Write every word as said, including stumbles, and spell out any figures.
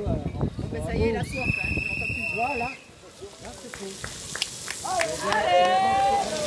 Ben, ça y est, la soif, hein. On n'entend plus. Voilà. Là, c'est tout. Allez